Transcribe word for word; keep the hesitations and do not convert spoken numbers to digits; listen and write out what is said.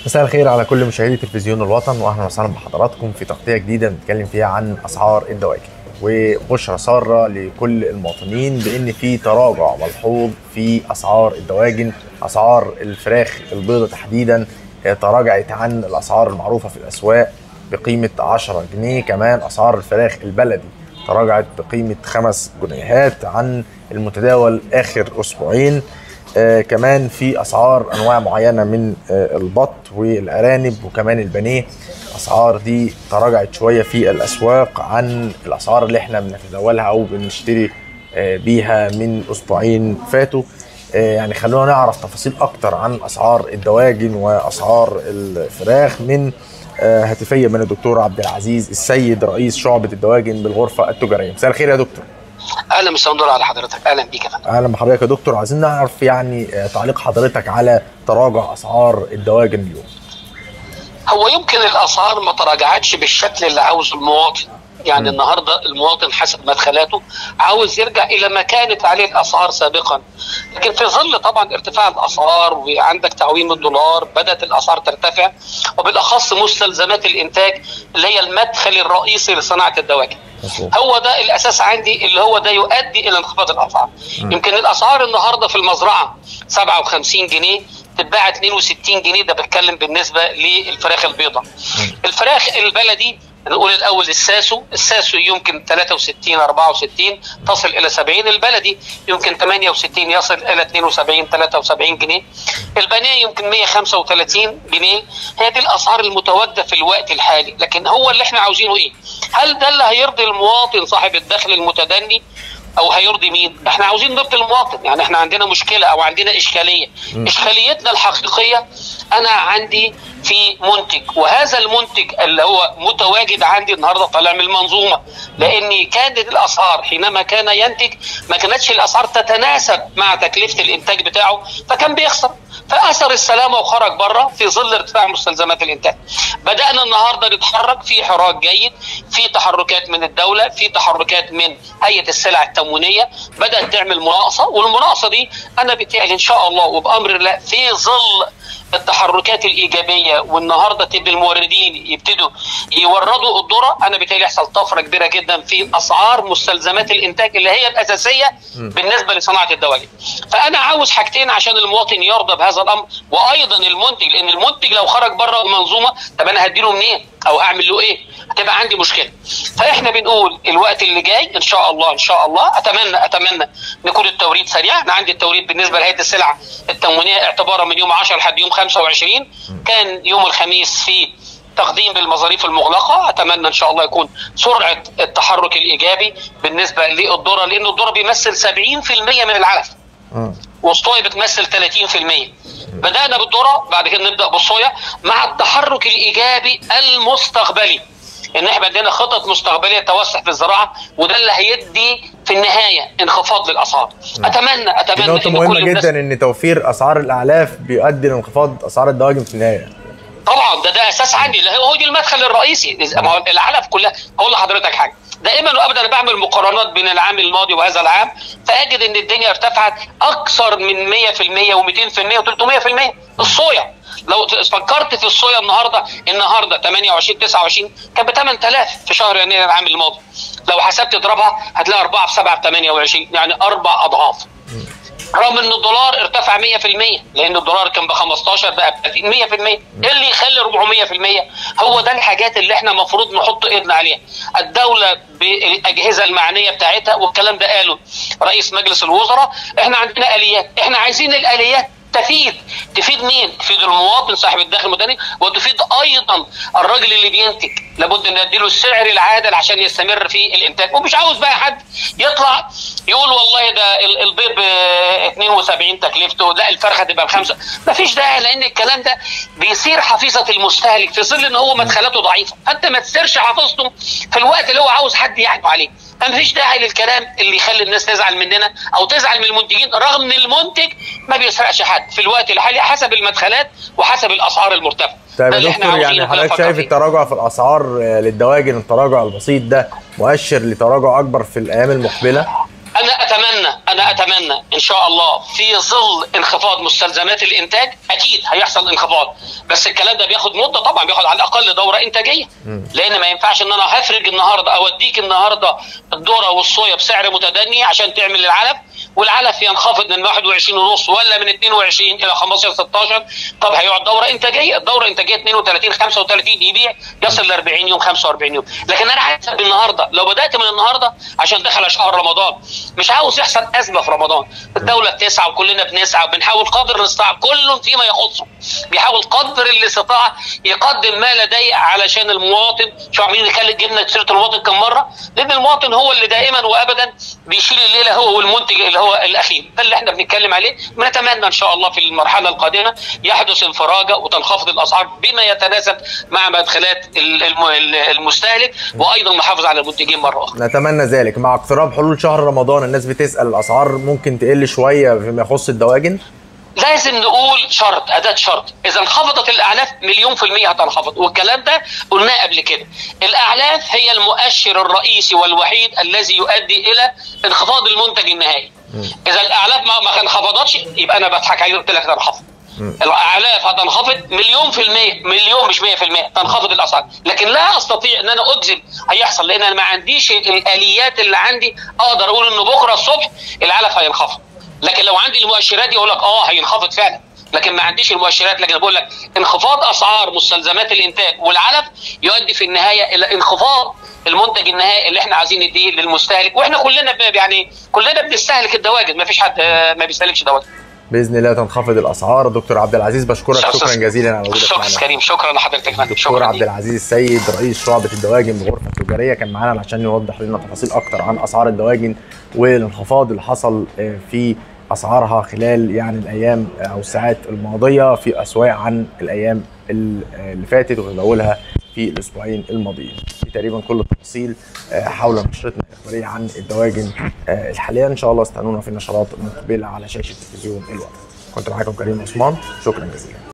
مساء الخير على كل مشاهدي تلفزيون الوطن، واهلا وسهلا بحضراتكم في تغطيه جديده بنتكلم فيها عن اسعار الدواجن. وبشرى ساره لكل المواطنين بان في تراجع ملحوظ في اسعار الدواجن. اسعار الفراخ البيضاء تحديدا تراجعت عن الاسعار المعروفه في الاسواق بقيمه عشرة جنيه، كمان اسعار الفراخ البلدي تراجعت بقيمه خمس جنيهات عن المتداول اخر اسبوعين. آه كمان في اسعار انواع معينه من آه البط والارانب وكمان البانيه، اسعار دي تراجعت شويه في الاسواق عن الاسعار اللي احنا بنتداولها او بنشتري آه بيها من اسبوعين فاتوا. آه يعني خلونا نعرف تفاصيل اكتر عن اسعار الدواجن واسعار الفراخ من آه هاتفيه من الدكتور عبد العزيز السيد رئيس شعبه الدواجن بالغرفه التجاريه. مساء الخير يا دكتور. اهلا مساء على حضرتك. اهلا بيك يا فندم. اهلا بحضرتك يا دكتور. عايزين نعرف يعني تعليق حضرتك على تراجع اسعار الدواجن اليوم. هو يمكن الاسعار ما تراجعتش بالشكل اللي عاوزه المواطن، يعني م. النهارده المواطن حسب مدخلاته عاوز يرجع الى ما كانت عليه الاسعار سابقا، لكن في ظل طبعا ارتفاع الاسعار وعندك تعويم الدولار بدات الاسعار ترتفع، وبالاخص مستلزمات الانتاج اللي هي المدخل الرئيسي لصناعه الدواجن. هو ده الاساس عندي اللي هو ده يؤدي الى انخفاض الاسعار. يمكن الاسعار النهارده في المزرعه سبعة وخمسين جنيه تتباع اتنين وستين جنيه، ده بتكلم بالنسبه للفراخ البيضاء. الفراخ البلدي نقول الاول الساسو، الساسو يمكن تلاتة وستين أربعة وستين تصل الى سبعين، البلدي يمكن تمانية وستين يصل الى اتنين وسبعين تلاتة وسبعين جنيه، البانيه يمكن مية وخمسة وتلاتين جنيه. هي دي الاسعار المتواجده في الوقت الحالي، لكن هو اللي احنا عاوزينه ايه؟ هل ده اللي هيرضي المواطن صاحب الدخل المتدني او هيرضي مين؟ احنا عاوزين نرضي المواطن. يعني احنا عندنا مشكله او عندنا اشكاليه، م. اشكاليتنا الحقيقيه انا عندي في منتج، وهذا المنتج اللي هو متواجد عندي النهارده طالع من المنظومه، لان كانت الاسعار حينما كان ينتج ما كانتش الاسعار تتناسب مع تكلفه الانتاج بتاعه، فكان بيخسر، فاثر السلامه وخرج بره في ظل ارتفاع مستلزمات الانتاج. بدانا النهارده نتحرك في حراك جيد، في تحركات من الدوله، في تحركات من هيئه السلع التموينيه بدات تعمل مناقصه، والمناقصه دي انا بتاعي ان شاء الله وبامر الله في ظل التحركات الايجابيه، والنهارده تبقى الموردين يبتدوا يوردوا الذره، انا بالتالي يحصل طفره كبيره جدا في اسعار مستلزمات الانتاج اللي هي الاساسيه م. بالنسبه لصناعه الدواجن. فانا عاوز حاجتين عشان المواطن يرضى بهذا الامر، وايضا المنتج، لان المنتج لو خرج بره المنظومه طب انا هديله منين او اعمل له ايه؟ هتبقى عندي مشكله. فاحنا بنقول الوقت اللي جاي ان شاء الله ان شاء الله اتمنى اتمنى نكون التوريد سريع. انا عندي التوريد بالنسبه لهيئه السلع التموينيه اعتبارا من يوم عشرة لحد يوم خمسة وعشرين، كان يوم الخميس في تقديم بالمظاريف المغلقه. اتمنى ان شاء الله يكون سرعه التحرك الايجابي بالنسبه للذره، لان الذره بيمثل سبعين في المية من العلف والصويا بتمثل تلاتين في المية. بدانا بالذره، بعد كده نبدا بالصويا مع التحرك الايجابي المستقبلي، ان احنا عندنا خطط مستقبليه توسع في الزراعه، وده اللي هيدي في النهايه انخفاض للاسعار. اتمنى اتمنى نقطه مهمه جدا ان توفير اسعار الاعلاف بيؤدي لانخفاض اسعار الدواجن في النهايه. طبعا ده ده اساس عندي، هو دي المدخل الرئيسي. ما هو العلف كلها. اقول لحضرتك حاجه، دائما وابدا انا بعمل مقارنات بين العام الماضي وهذا العام، فاجد ان الدنيا ارتفعت اكثر من مية في المية ومئتين في المية وتلتمية في المية. الصويا لو فكرت في الصويا النهارده النهارده تمانية وعشرين تسعة وعشرين كان ب تمن تلاف في شهر يناير العام الماضي، لو حسبت اضربها هتلاقي أربعة في سبعة ب تمانية وعشرين، يعني اربع اضعاف. رغم ان الدولار ارتفع مية في المية، لان الدولار كان ب خمستاشر بقى ب تلاتين مية في المية. ايه اللي يخلي أربعمية في المية؟ هو ده الحاجات اللي احنا المفروض نحط ايدنا عليها. الدوله بالاجهزه المعنيه بتاعتها، والكلام ده قاله رئيس مجلس الوزراء، احنا عندنا اليات، احنا عايزين الاليات تفيد تفيد مين؟ تفيد المواطن صاحب الدخل المدني، وتفيد ايضا الراجل اللي بينتج. لابد ان نديله السعر العادل عشان يستمر في الانتاج، ومش عاوز بقى حد يطلع يقول والله ده البيض ب اتنين وسبعين تكلفته، لا الفرخه هتبقى بخمسه. مفيش داعي، لان الكلام ده بيصير حفيظه المستهلك في ظل ان هو مدخلاته ضعيفه، فانت ما تسيرش حفيظته في الوقت اللي هو عاوز حد يحكم عليه. مفيش داعي للكلام اللي يخلي الناس تزعل مننا او تزعل من المنتجين، رغم ان المنتج ما بيسرقش حد في الوقت الحالي حسب المدخلات وحسب الاسعار المرتفعه. طيب يا دكتور، يعني حضرتك شايف التراجع في الاسعار للدواجن، التراجع البسيط ده مؤشر لتراجع اكبر في الايام المقبله؟ انا اتمنى انا اتمنى ان شاء الله في ظل انخفاض مستلزمات الانتاج اكيد هيحصل انخفاض، بس الكلام ده بياخد مده طبعا، بياخد على الاقل دوره انتاجيه، لان ما ينفعش ان انا هفرج النهارده اوديك النهارده الذره والصويا بسعر متدني عشان تعمل العلف، والعلف ينخفض من واحد وعشرين ونص ولا من اتنين وعشرين الى خمستاشر ستاشر. طب هيقعد دوره انتاجيه، الدوره الانتاجيه اتنين وتلاتين خمسة وتلاتين يبيع يصل ل اربعين يوم خمسة واربعين يوم. لكن انا عايز النهارده لو بدات من النهارده عشان دخل شهر رمضان، مش عاوز يحصل ازمه في رمضان. الدوله بتسعى وكلنا بنسعى وبنحاول قدر الاستطاعه، كل فيما يخصه بيحاول قدر الاستطاعه يقدم ما لديه علشان المواطن. شو عاملين نتكلم جبنا سيره المواطن كم مره؟ لان المواطن هو اللي دائما وابدا بيشيل الليله، هو والمنتج اللي هو الاخير، ده اللي احنا بنتكلم عليه. بنتمنى ان شاء الله في المرحله القادمه يحدث انفراجه وتنخفض الاسعار بما يتناسب مع مدخلات المستهلك، وايضا نحافظ على المنتجين مره اخرى. نتمنى ذلك. مع اقتراب حلول شهر رمضان الناس بتسال الاسعار ممكن تقل شويه فيما يخص الدواجن؟ لازم نقول شرط، اداه شرط، اذا انخفضت الاعلاف مليون في الميه هتنخفض، والكلام ده قلناه قبل كده. الاعلاف هي المؤشر الرئيسي والوحيد الذي يؤدي الى انخفاض المنتج النهائي. اذا الاعلاف ما انخفضتش يبقى انا بضحك عليك، قلت لك تنخفض. الاعلاف هتنخفض مليون في الميه، مليون مش ميه في الميه تنخفض الاسعار، لكن لا استطيع ان انا اجزم هيحصل، لان انا ما عنديش الاليات اللي عندي اقدر اقول ان بكره الصبح العلف هينخفض. لكن لو عندي المؤشرات دي اقول لك اه هينخفض فعلا، لكن ما عنديش المؤشرات. لكن بقول لك انخفاض اسعار مستلزمات الانتاج والعلف يؤدي في النهايه الى انخفاض المنتج النهائي اللي احنا عايزين نديه للمستهلك، واحنا كلنا يعني كلنا بنستهلك الدواجن، ما فيش حد ما بيستهلكش دواجن. باذن الله تنخفض الاسعار. دكتور عبد العزيز بشكرك شكرا جزيلا على وجودك معنا. شكرا كريم، شكرا لحضرتك. دكتور عبد العزيز السيد رئيس شعبة الدواجن بغرفة التجارية كان معانا عشان يوضح لنا تفاصيل اكتر عن اسعار الدواجن والانخفاض اللي حصل في اسعارها خلال يعني الايام او الساعات الماضيه في اسواق عن الايام اللي فاتت وتداولها في الاسبوعين الماضيين. دي تقريبا كل التفاصيل حول نشرتنا الاخباريه عن الدواجن الحاليه. ان شاء الله استنونا في النشرات المقبله على شاشه تلفزيون الوطن. كنت معاكم كريم عثمان، شكرا جزيلا.